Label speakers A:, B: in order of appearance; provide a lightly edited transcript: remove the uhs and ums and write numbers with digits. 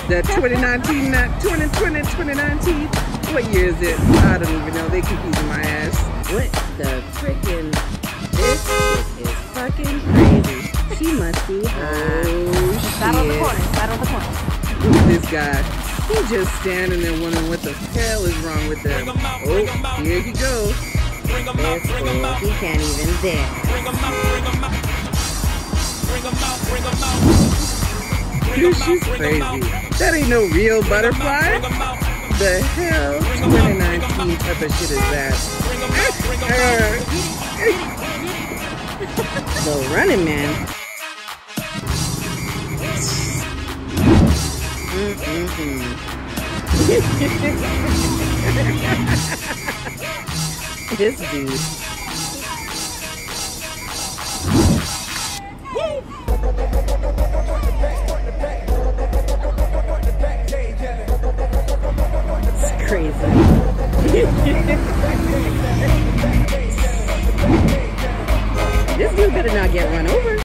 A: The 2019, not 2020, 2019. What year is it? I don't even know. They confusing my ass. What the frickin'? This chick is fucking crazy. She must be high. Oh, shit.
B: Battle the corner. Battle the corner.
A: Look at this guy. He's just standing there wondering what the hell is wrong with them. Oh, here he goes. This fool, he can't even dance. She's crazy. That ain't no real butterfly. The hell 2019 type of shit is that? The Running Man. This dude. It's crazy. This dude better not get run over.